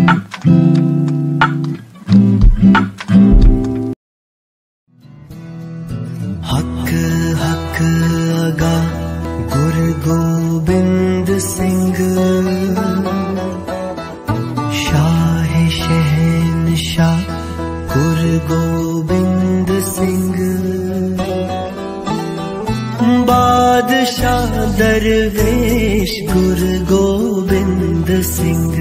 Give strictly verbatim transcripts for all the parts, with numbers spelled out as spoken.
हक हक अगा गुरु गोबिंद सिंह, शाह शहंशाह गुरु गोबिंद सिंह, बादशाह दरवेश गुरु गोबिंद सिंह,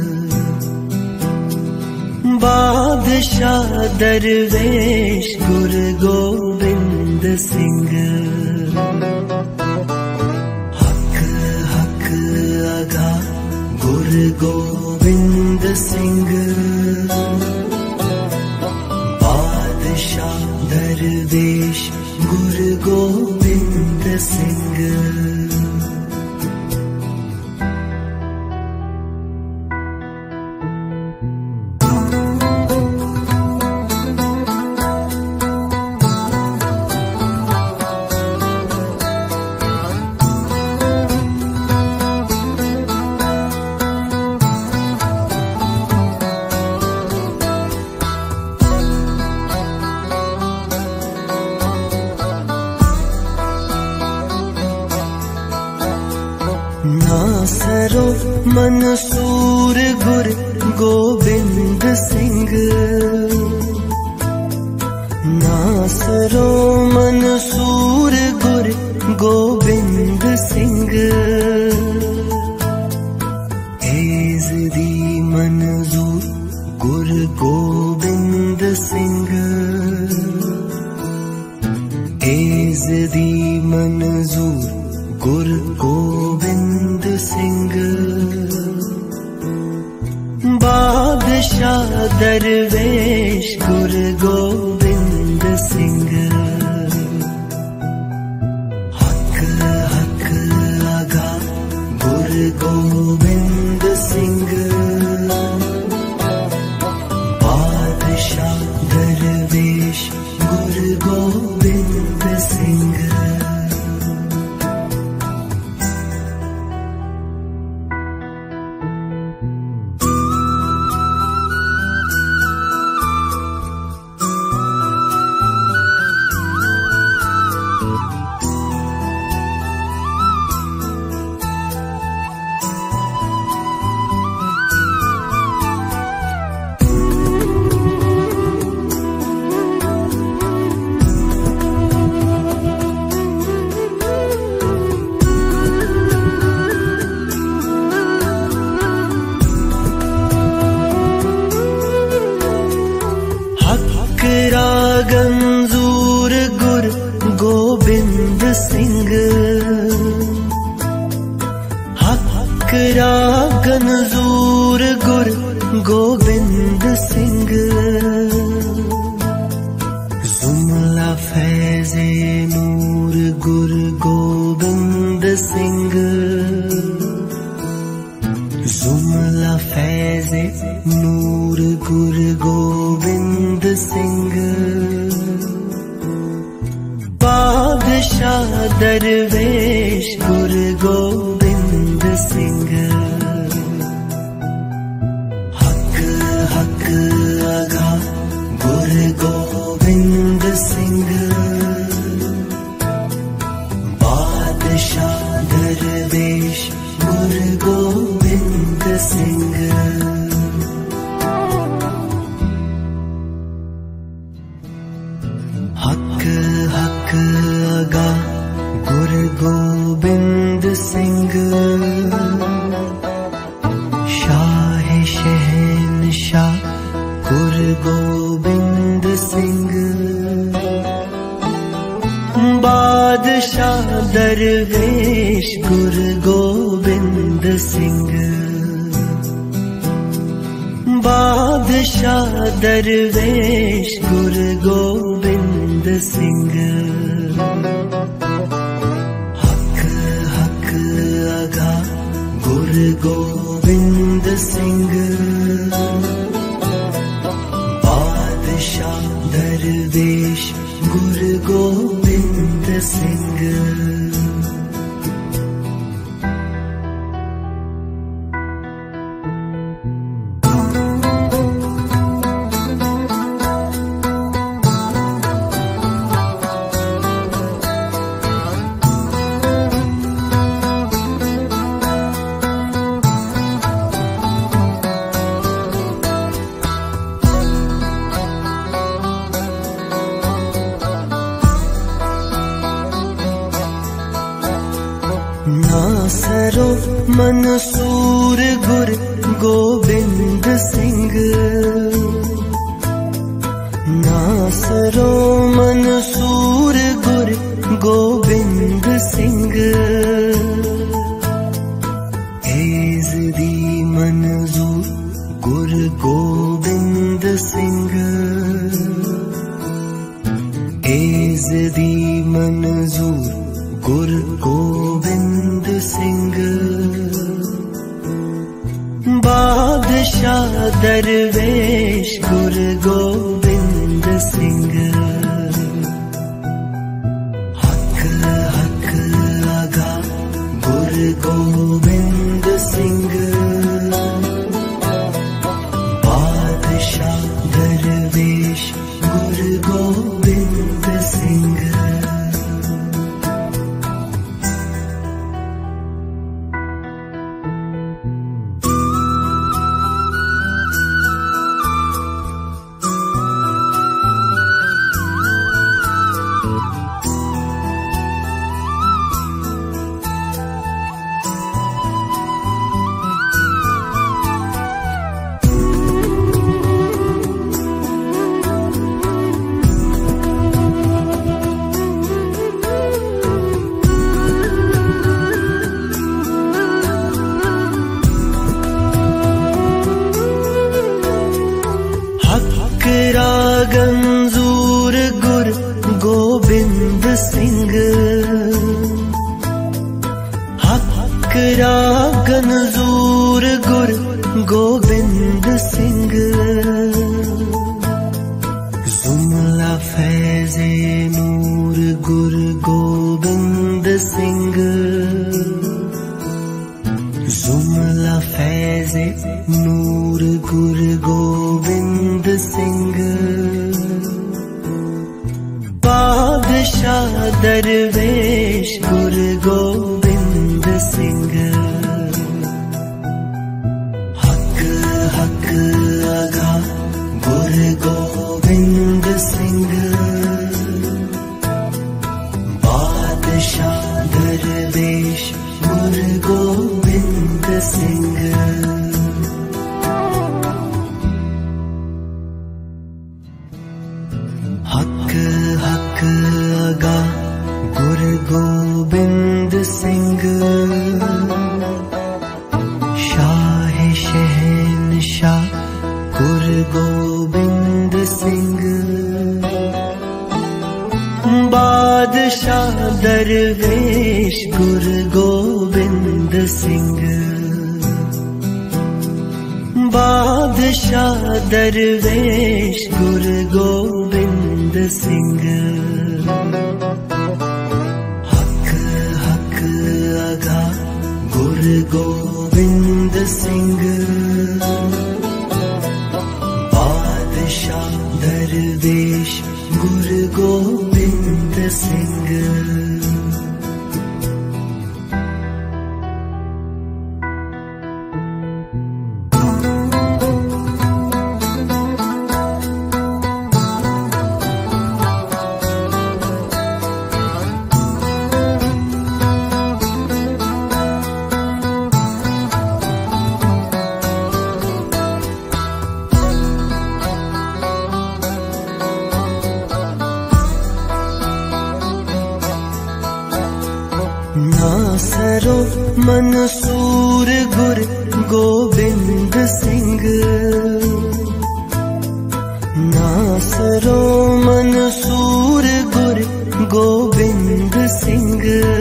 बादशाह दरवेश गुरु गोबिंद सिंह। हक हक अगा गुरु गोबिंद सिंह, बादशाह दरवेश गुरु गोबिंद सिंह। नासरो मंसूर गुरु गोबिंद सिंह, नासरो मंसूर गुरु गोबिंद सिंह, एज़दी मंजूर गुरु गोबिंद सिंह, एज़दी मंजूर गुरु गोबिंद सिंह, बादशाह दरवेश गुरु गोबिंद सिंह। हक हक अगा गुरु गोबिंद सिंह, बादशाह दरवेश गुरु गोबिंद सिंह। गंजूर गुरु गोबिंद सिंह, हक गंजूर गुरु गोबिंद सिंह, जुमला फैज़े नूर गुरु गोबिंद सिंह, जुमला फैज़े नूर गुरु गोबिंद सिंह, बादशाह दरवेश गुरु गोबिंद सिंह। हक हक अगा गुरु गोबिंद सिंह, बादशाह दरवेश गुरु गोबिंद सिंह। हक हक अगा गुरु गोबिंद सिंह, शाह शहंशाह गुरु गोबिंद सिंह, बादशाह दरवेश गुरु गोबिंद सिंह, बादशाह दरवेश गुरु गोबिंद सिंह। हक हक अगा गुरु गोबिंद सिंह, बादशाह दरवेश गुरु गोबिंद सिंह। मंसूर गुर गोबिंद सिंह, नासरो मंसूर गुर गोबिंद सिंह, एज़दी मंजूर गुर गोबिंद सिंह, एज़दी मंजूर गुर गोबिंद सिंह, बादशाह दरवेश गुर गोबिंद सिंह, हक हक आगा गुर गोबिंद सिंह, बादशाह दरवेश गुर गोबिंद सिंह। गंजूर गुर गोबिंद सिंह, हक गंजूर गुर गोबिंद सिंह, जुमला फैज़े नूर गुर गोबिंद सिंह, जुमला फैज़े नूर गुर गोबिंद सिंह, बादशाह दरवेश गुर गोबिंद सिंह, हक हक आगा गुर गोबिंद सिंह, बादशाह दरवेश गुर गोबिंद सिंह। हक हक आगा गुर गोबिंद सिंह, शाह शहंशाह गुर गोबिंद सिंह, बादशाह दरवेश गुर गोबिंद सिंह, बादशाह दरवेश गुर गोबिंद सिंह, हक हक आगा गुर गोबिंद सिंह, बादशाह दरवेश गुर गोबिंद सिंह। नासरो मंसूर गुर गोबिंद सिंह, नासरो मंसूर गुर गोबिंद सिंह,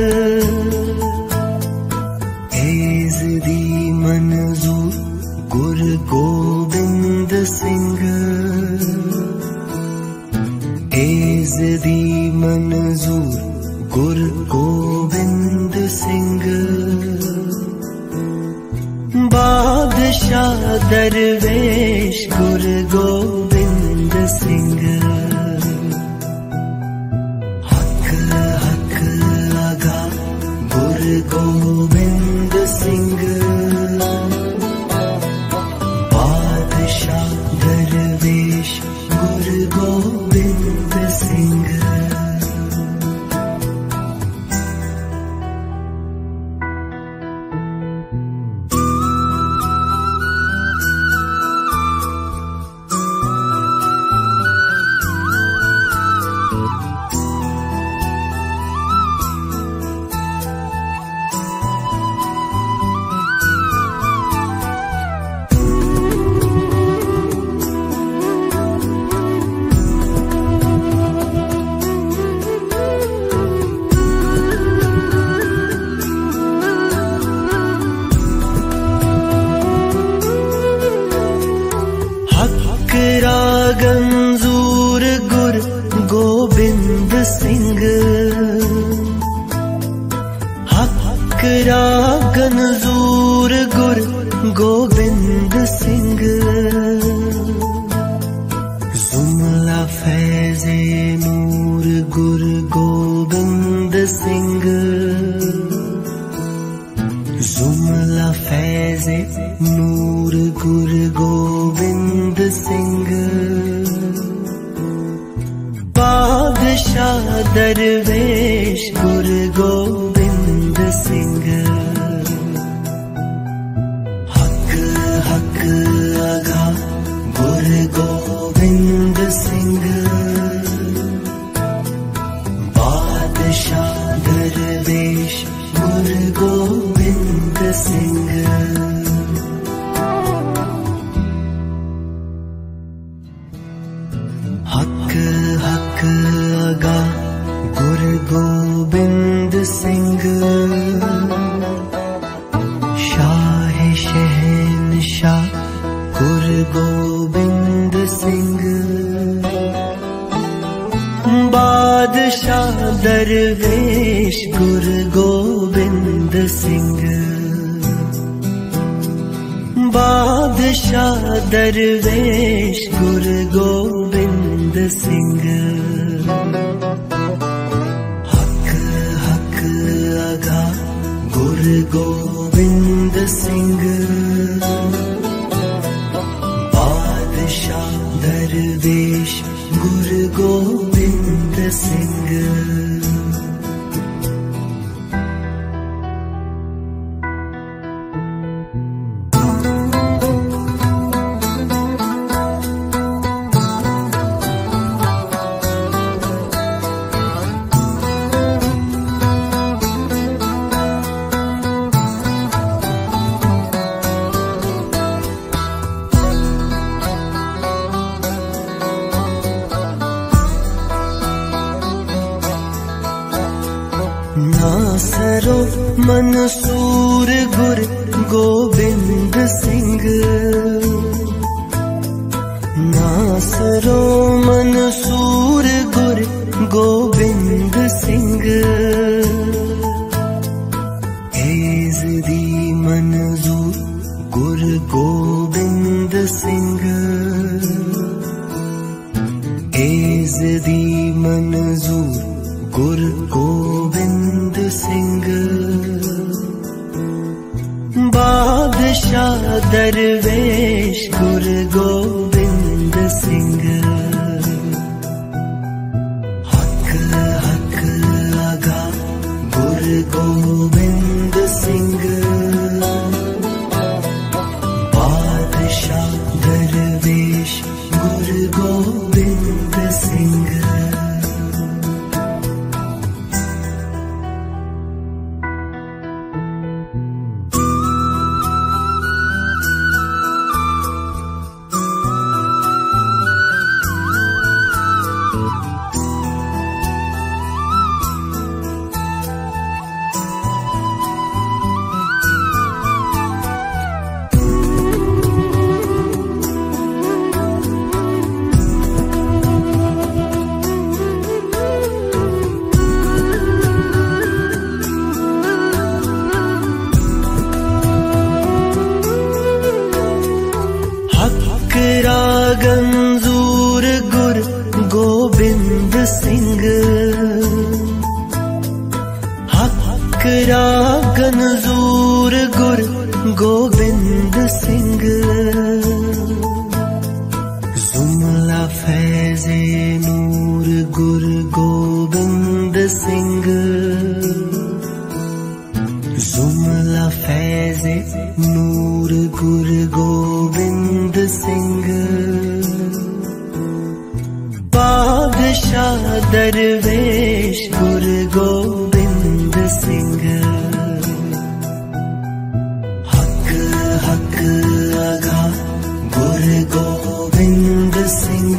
एज़दी मंजूर गुर गोबिंद सिंह, एज़दी मंजूर गुर गोबिंद सिंह, बादशाह दरवेश गुर गोबिंद सिंह, हक हक आगा गुर गोबिंद सिंह, बादशाह दरवेश गुर गोबिंद सिंह। गंजूर गुर गोबिंद सिंह, हक गंजूर गुर गोबिंद सिंह, जुमला फैज़े नूर गुर गोबिंद सिंह, जुमला फैज़े नूर गुर गोबिंद सिंह, बादशाह दरवेश गुर गोबिंद सिंह, हक हक आगा गुर गोबिंद सिंह, बादशाह दरवेश गुर गोबिंद सिंह। हक हक आगा गुर गोबिंद सिंह, शाह शहंशाह गुर गोबिंद सिंह, बादशाह दरवेश गुर गोबिंद सिंह, बादशाह दरवेश गुर गोबिंद सिंह, हक हक आगा गुर गोबिंद सिंह, बादशाह दरवेश गुर गोबिंद सिंह। नासरो मंसूर गुर गोबिंद सिंह, नासरो मंसूर गुर गोबिंद सिंह, एज़दी मंजूर गुर गोबिंद सिंह, एज़दी मंजूर गुर गोबिंद सिंह, बादशाह दरवेश गुर गोबिंद सिंह, हक हक आगा गुर गोबिंद सिंह, बादशाह दरवेश गुर गोबिंद सिंह। गंजूर गुर गोबिंद सिंह, हक गंजूर गुर गोबिंद सिंह, जुमला फैज़े नूर गुर गोबिंद सिंह, जुमला फैज़े नूर गुर गोबिंद सिंह, बादशाह दरवेश गुर गोबिंद सिंह, हक हक आगा गुर गोबिंद सिंह,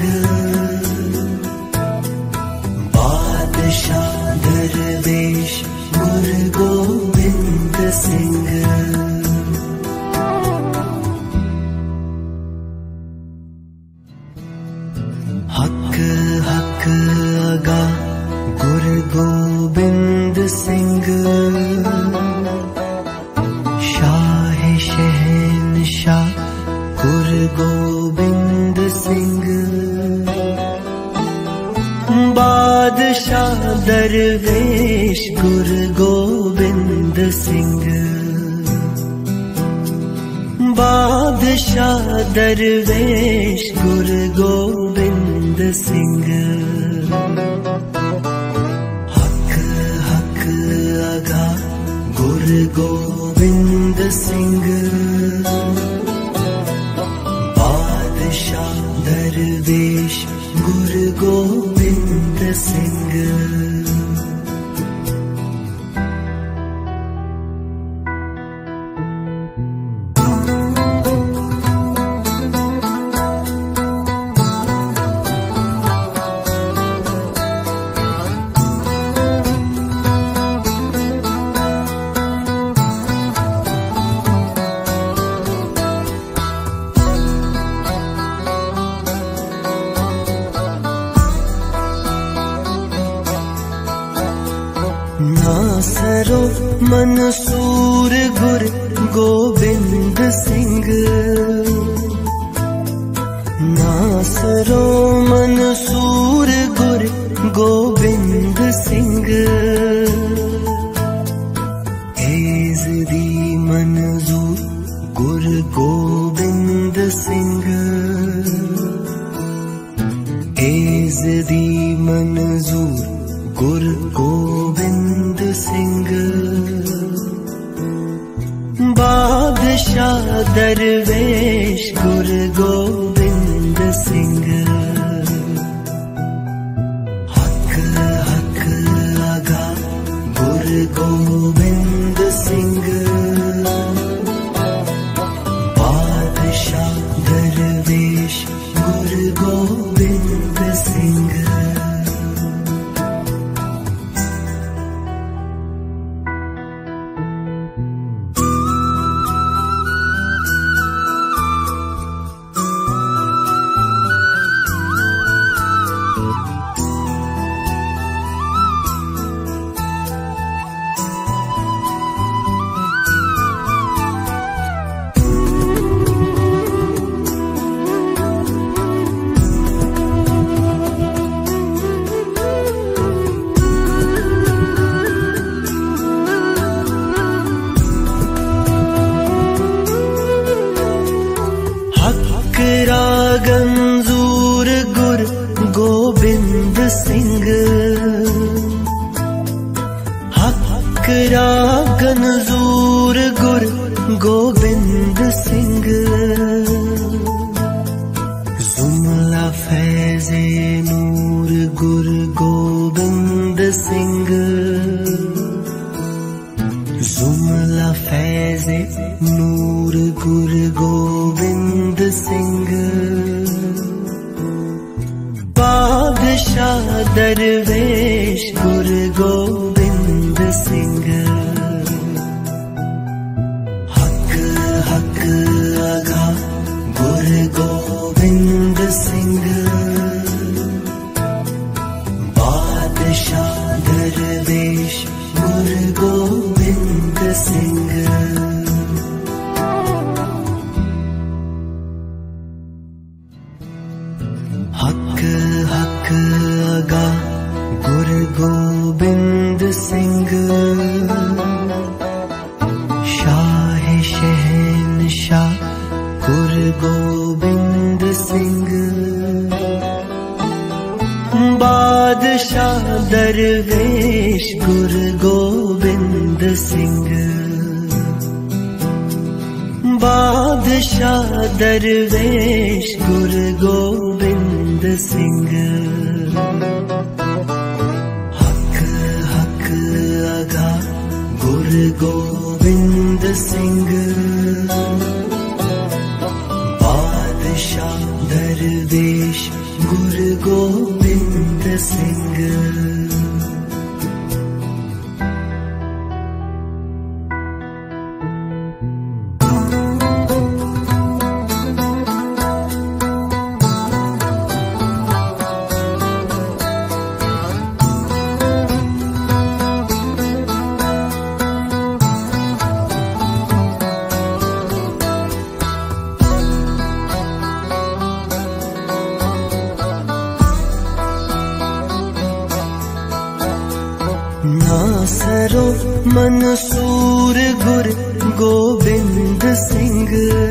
बादशाह दरवेश गुर गोबिंद सिंह। हक हक अगा गुरु गोबिंद सिंह, शाह शहंशाह गुरु गोबिंद सिंह, बादशाह दरवेश गुरु गोबिंद सिंह, बादशाह दरवेश गुरु गोबिंद सिंह, हक हक अगा गुरु गोबिंद सिंह, बादशाह दरवेश गुरु गोबिंद सिंह। नासरो मंसूर गुरु गोबिंद सिंह, नासरो मंसूर गुरु गोबिंद सिंह, एज़दी मंजूर गुरु गोबिंद सिंह, एज़दी मंजूर गुरु गोबिंद सिंह, बादशाह दरवेश गुरु गोबिंद सिंह, हक हक अगा गुरु गोबिंद सिंह, बादशाह दरवेश गुरु गोबिंद सिंह। गंजूर गुरु गोबिंद सिंह, हक गंजूर गुरु गोबिंद सिंह, जुमला फैज़े नूर गुरु गोबिंद सिंह, जुमला फैज़े नूर गुरु गोबिंद सिंह, बादशाह दरवेश गुरु गोबिंद सिंह, हक हक अगा गुरु गोबिंद सिंह, बादशाह दरवेश गुरु गोबिंद सिंह। हक हक अगा गुरु गोबिंद सिंह, शाह शहंशाह गुरु गोबिंद सिंह, बादशाह दरवेश गुरु गोबिंद सिंह, बादशाह दरवेश गुरु गोबिंद सिंह, हक हक अगा गुरु गोबिंद सिंह, बादशाह दरवेश गुरु गोबिंद सिंह। नासरो मंसूर गुर गोबिंद सिंह,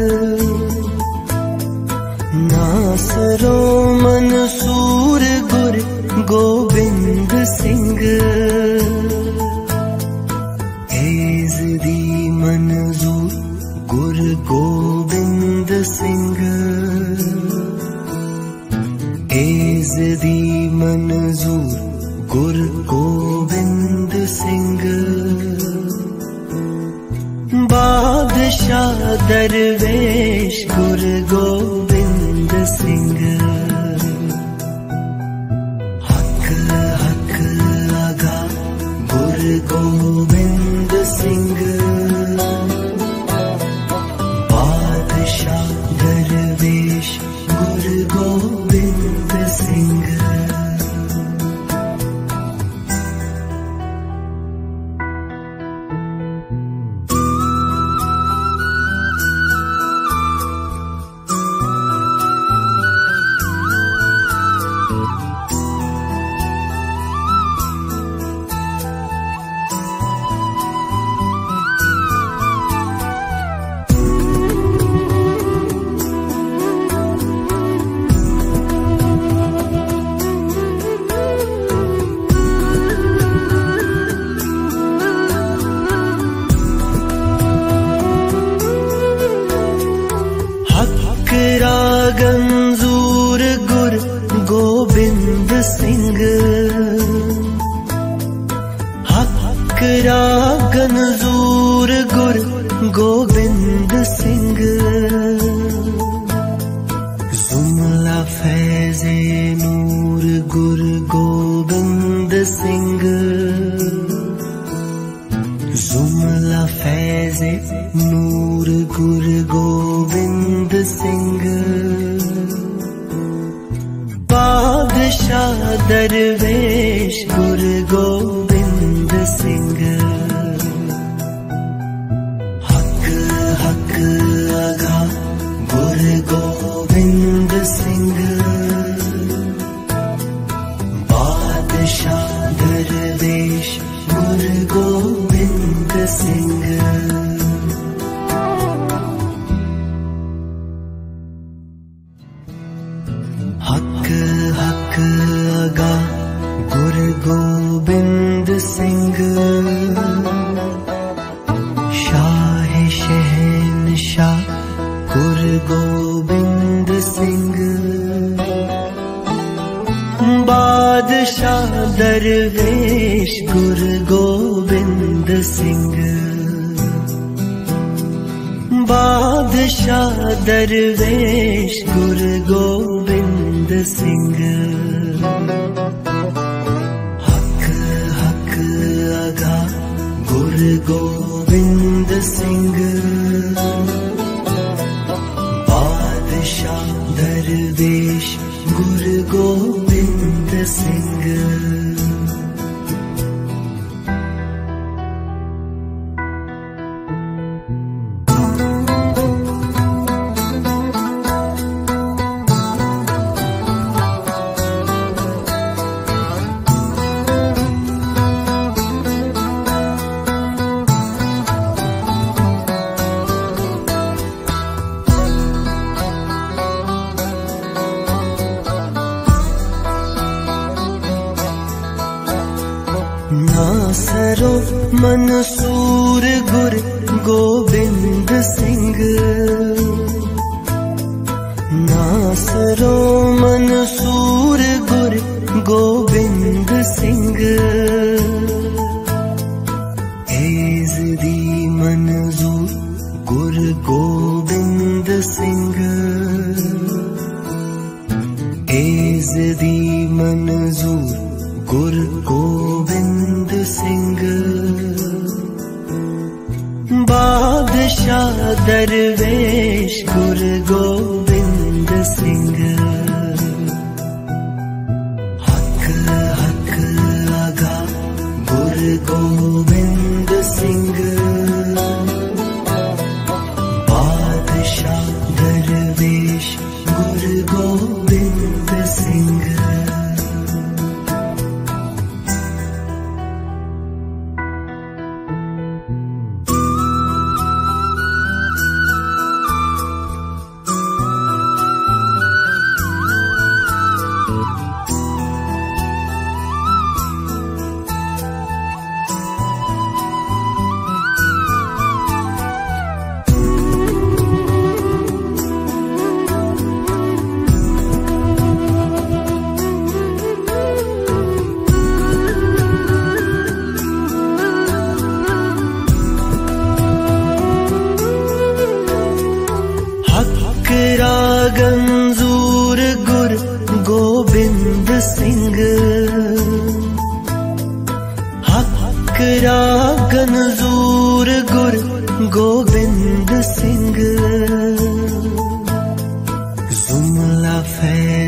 नासरो मंसूर गुर गोबिंद सिंह, एज दी मंजूर गुर गोबिंद सिंह, एज दी मंजूर गुर गोबिंद सिंह, बादशाह दरवेश गुर गोबिंद सिंह, हक हक आगा गुर गोबिंद सिंह, बादशाह दरवेश गुर गोबिंद सिंह। गंजूर गुर गोबिंद सिंह, हक गंजूर गुर गोबिंद सिंह, जुमला फैज़े नूर गुर गोबिंद सिंह, जुमला फैज़े नूर गुर गोबिंद सिंह, बादशाह दरवेश गुर गोबिंद सिंह, हक हक आगा गुर गोबिंद सिंह, बादशाह दरवेश गुर गोबिंद सिंह। हक हक आगा गुर गोबिंद सिंह, शाह शहंशाह गुर गोबिंद सिंह, बादशाह दरवेश गुर गोबिंद सिंह, बादशाह दरवेश गुर गोबिंद सिंह, हक हक आगा गुर गोबिंद सिंह, बादशाह दरवेश गुर गोबिंद सिंह। नासरो मंसूर गुर गोबिंद सिंह, नासरो मंसूर गुर गोबिंद सिंह, एज दी मंजूर गुर गोबिंद सिंह, एज दी मंजूर गुर गोबिंद सिंह, बादशाह दरवेश गुर गोबिंद सिंह, हक हक आगा गुर गोबिंद सिंह, बादशाह दरवेश गुर गोबिंद सिंह।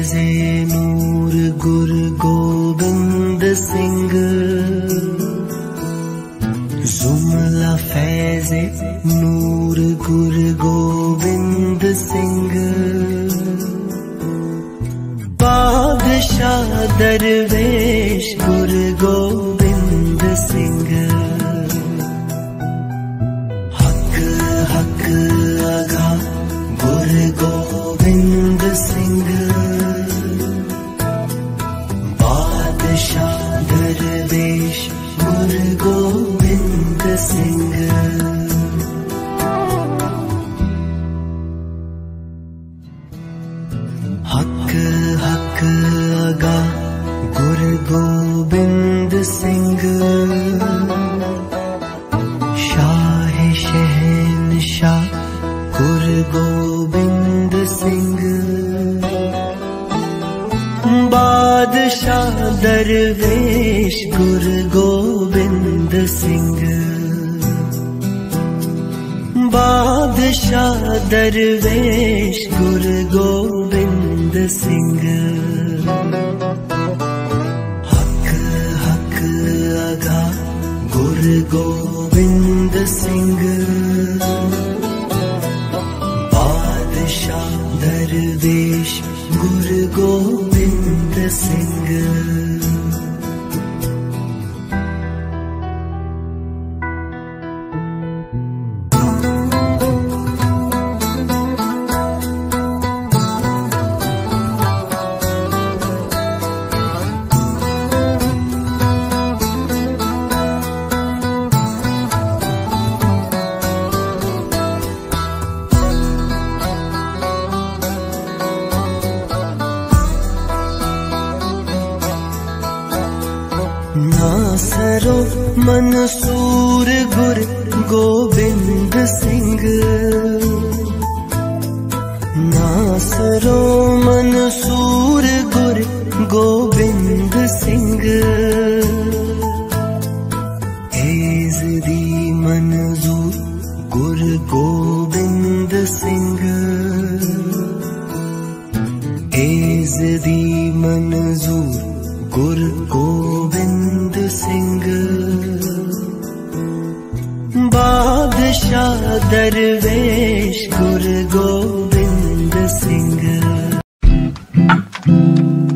फैज़े नूर गुरु गोबिंद सिंह, जुमला फैज़े नूर गुरु गोबिंद सिंह। बादशाह दरवेश गुरु गोबिंद सिंह, हक हक आगा गुरु गोबिंद सिंह। बादशाह दरवेश गुरु गोबिंद सिंह। हक हक आगा गुरु गोबिंद सिंह, शाह शहंशाह गुरु गोबिंद सिंह। बादशाह दरवेश गुरु गोबिंद सिंह, बादशाह दरवेश गुरु गोबिंद सिंह। हक हक आगा गुरु गोबिंद सिंह, बादशाह दरवेश गुरु गोबिंद सिंह। नासरो मंसूर गुरु गोबिंद सिंह, नासरो मंसूर गुरु गोबिंद सिंह। एज़दी मंजूर गुरु गोबिंद सिंह, एज़दी मंजूर गुरु गोबिंद सिंह। बादशाह दरवेश गुरु गोबिंद सिंह।